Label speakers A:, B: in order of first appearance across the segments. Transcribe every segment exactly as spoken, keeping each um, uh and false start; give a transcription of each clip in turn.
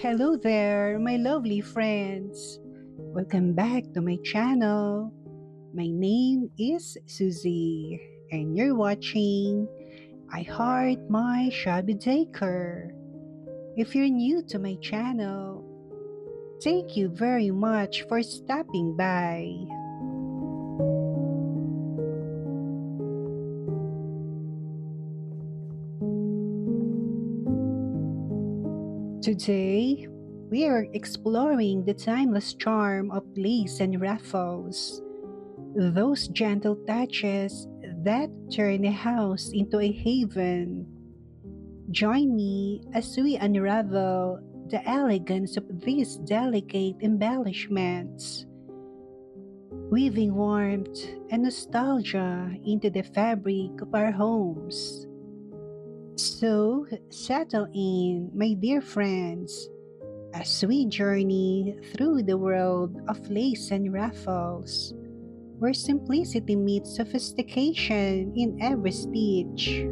A: Hello there, my lovely friends. Welcome back to my channel. My name is Susie, and you're watching I Heart My Shabby Daker. If you're new to my channel, thank you very much for stopping by. Today, we are exploring the timeless charm of lace and ruffles. Those gentle touches that turn a house into a haven. Join me as we unravel the elegance of these delicate embellishments, weaving warmth and nostalgia into the fabric of our homes. So, settle in, my dear friends, as we journey through the world of lace and ruffles, where simplicity meets sophistication in every stitch.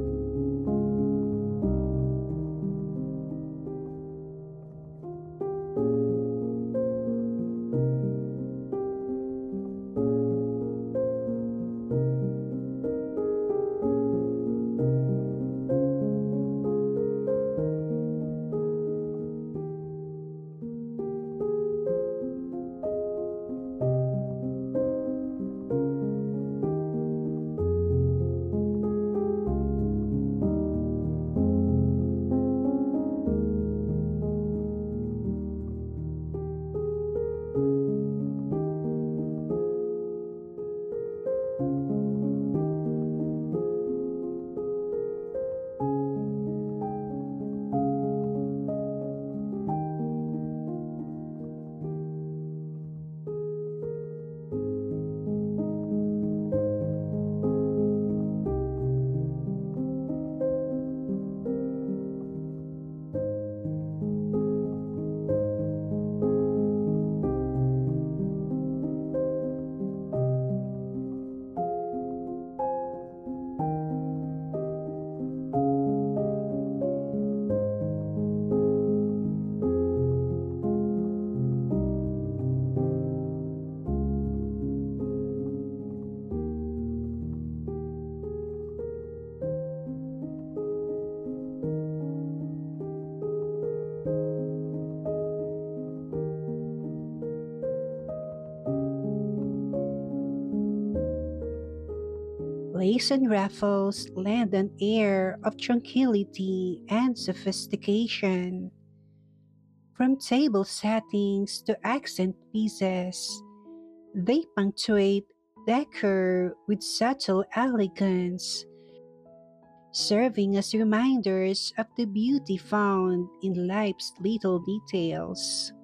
A: Lace and ruffles lend an air of tranquility and sophistication. From table settings to accent pieces, they punctuate decor with subtle elegance, serving as reminders of the beauty found in life's little details.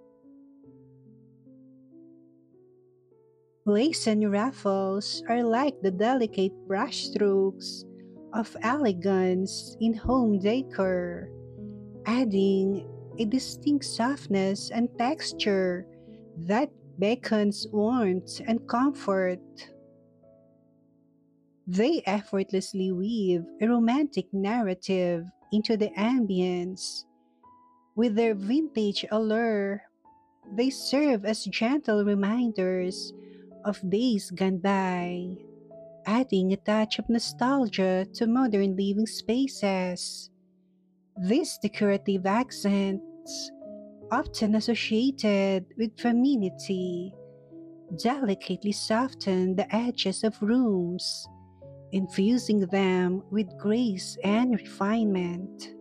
A: Lace and ruffles are like the delicate brushstrokes of elegance in home decor, adding a distinct softness and texture that beckons warmth and comfort. They effortlessly weave a romantic narrative into the ambience. With their vintage allure, they serve as gentle reminders of days gone by, adding a touch of nostalgia to modern living spaces. These decorative accents, often associated with femininity, delicately soften the edges of rooms, infusing them with grace and refinement.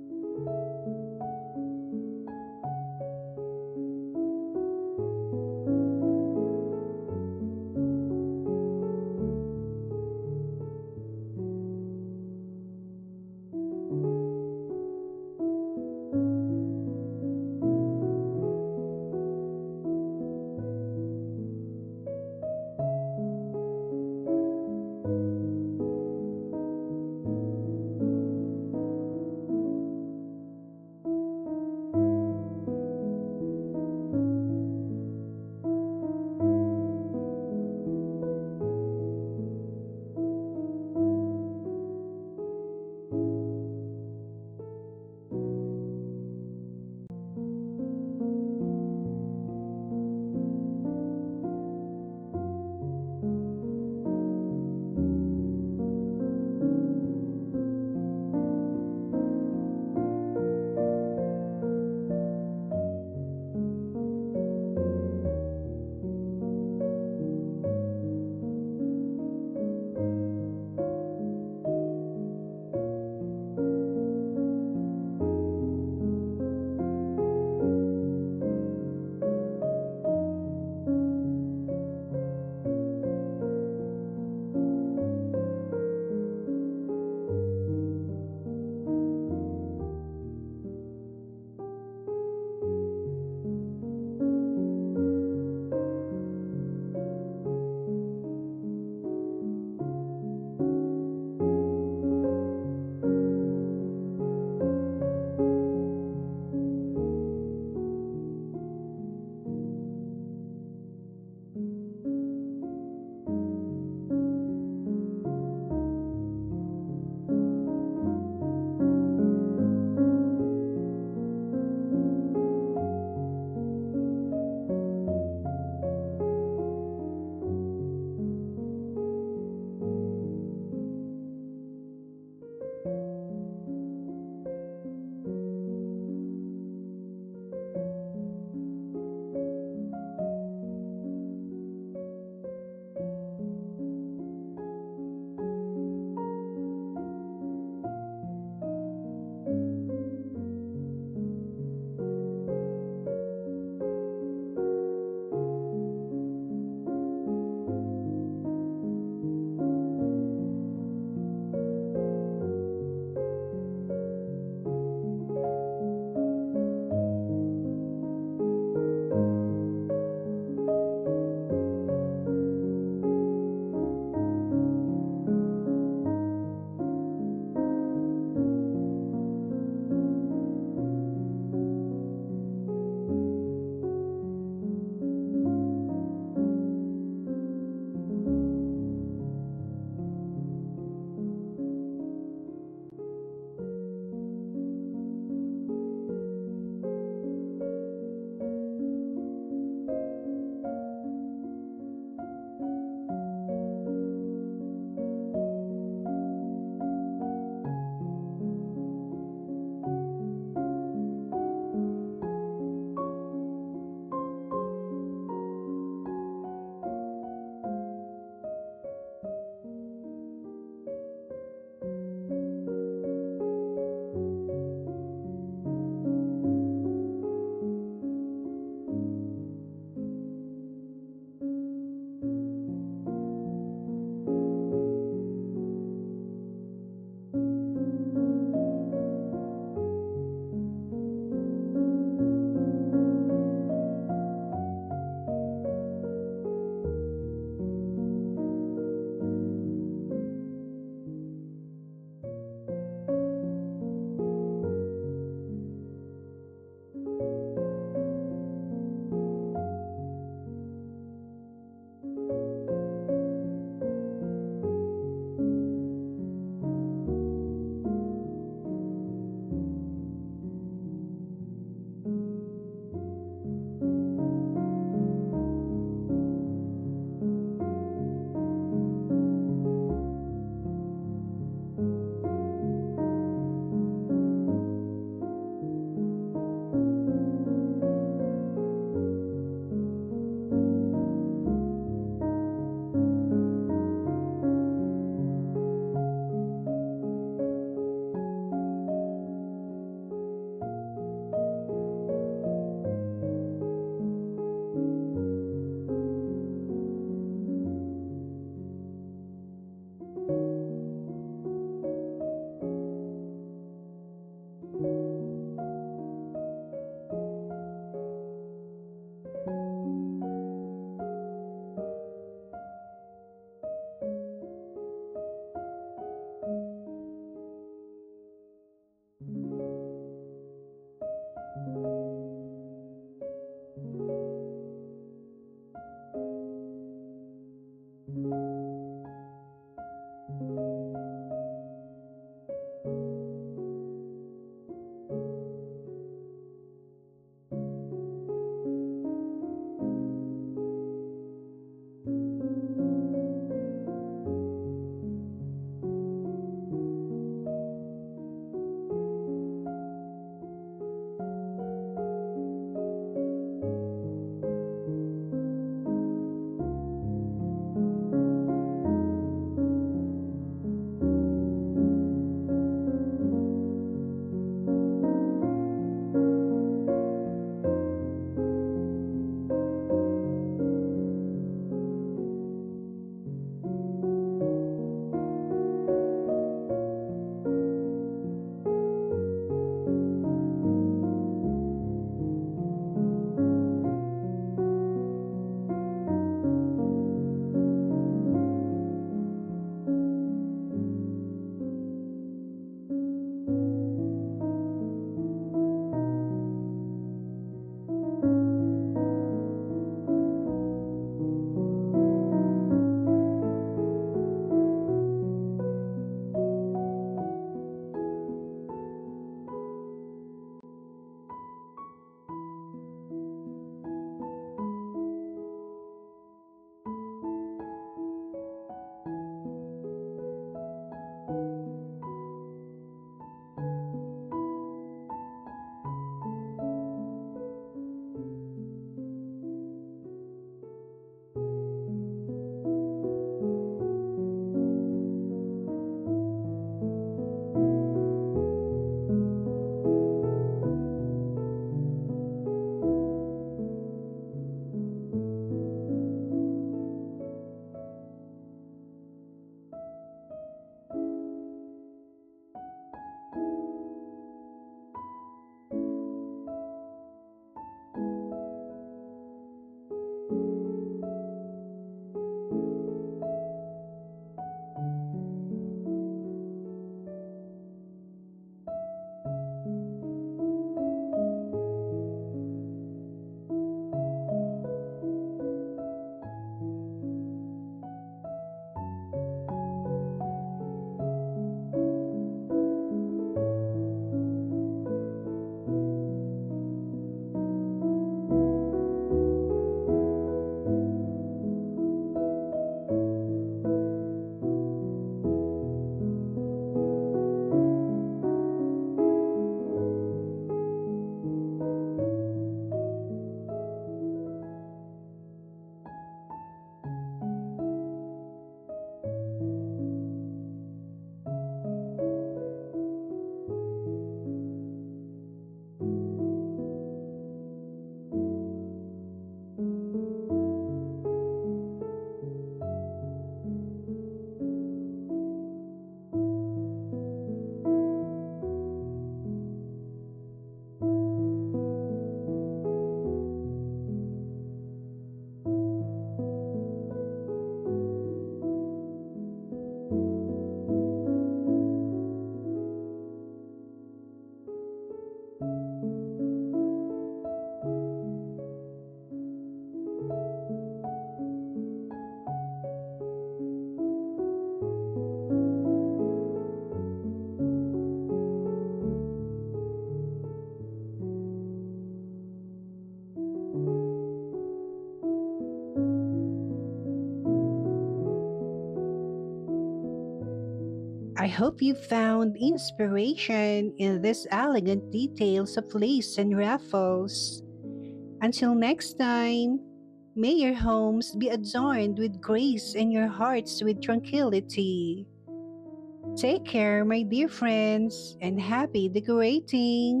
A: I hope you found inspiration in these elegant details of lace and ruffles. Until next time, may your homes be adorned with grace and your hearts with tranquility. Take care, my dear friends, and happy decorating!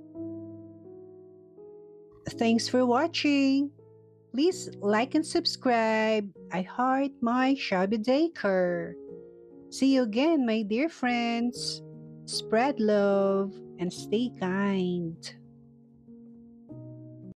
A: Thanks for watching. Please like and subscribe. I heart my shabby decor. See you again, my dear friends. Spread love and stay kind.